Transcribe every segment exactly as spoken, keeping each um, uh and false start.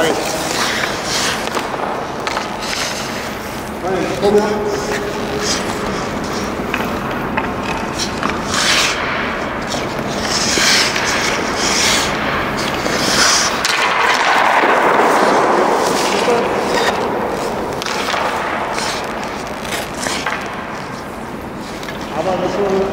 Bakke. Kom her. Aber das so.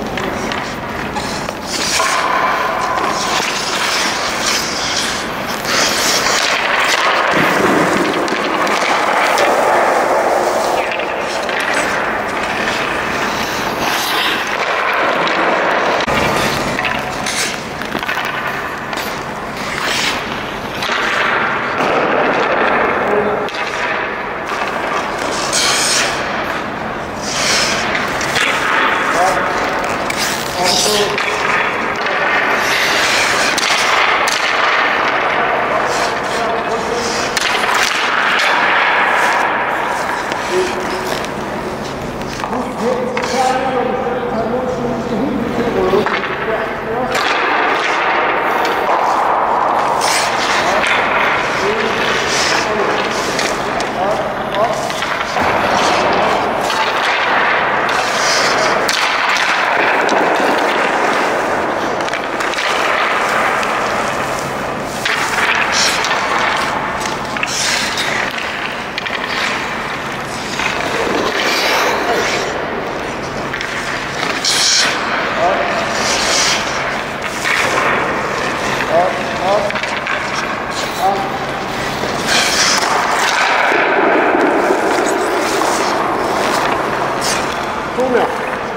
Kom her.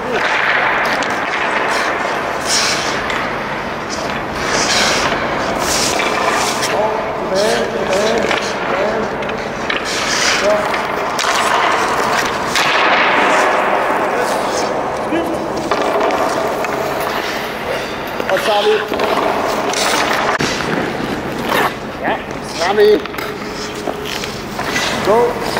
Og tilbage, tilbage, tilbage. Så. Og så er vi. Ja, frem i. Go.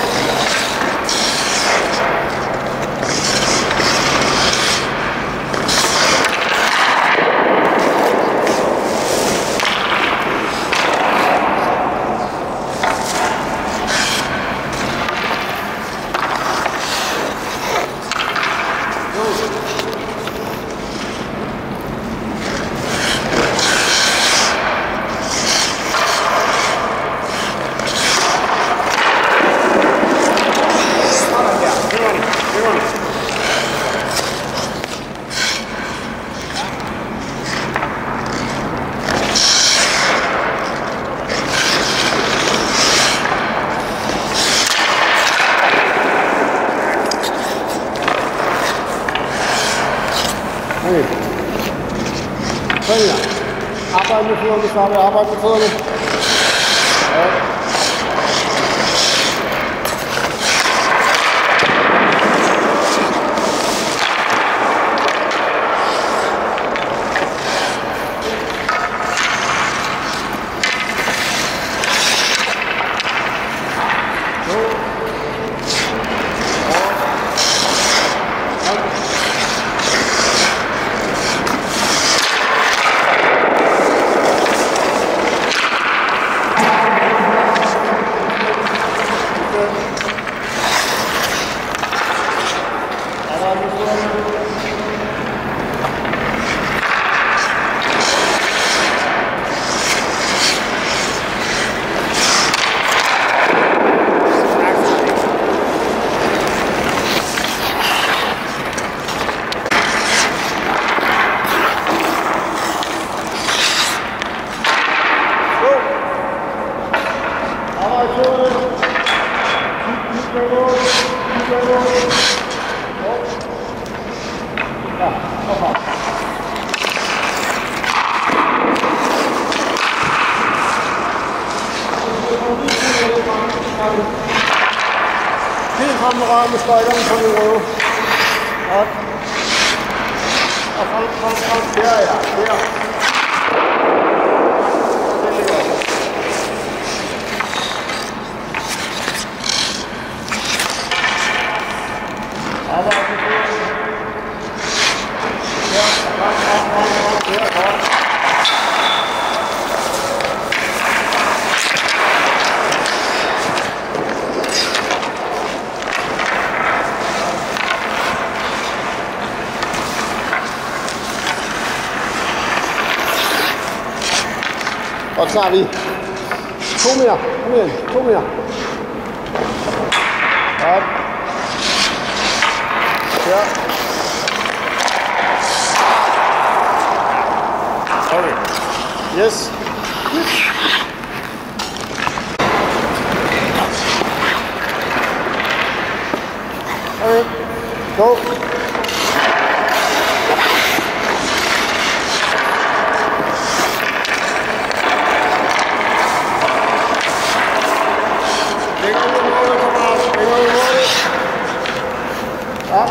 Sådan her. Arbejde med fødderne, så har vi arbejde med fødderne. Ja. Helt frem med røven med skøjterne på min røve. Godt. Og frem, frem, frem. Der er jeg. Der. Det ligger. Arbejde med fødderne. Der. Frem, frem, frem, frem. Der. Godt. tager vi to mere. Kom igen, to mere. Godt. Ja. Okay. Yes. Okay. Go. Up.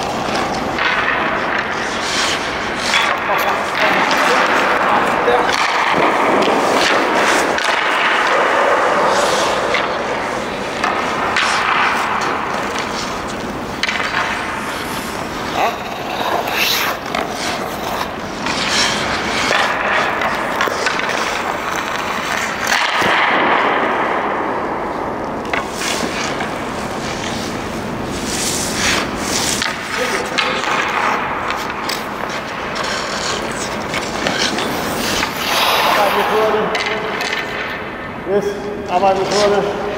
Yes, arbejde med kurverne.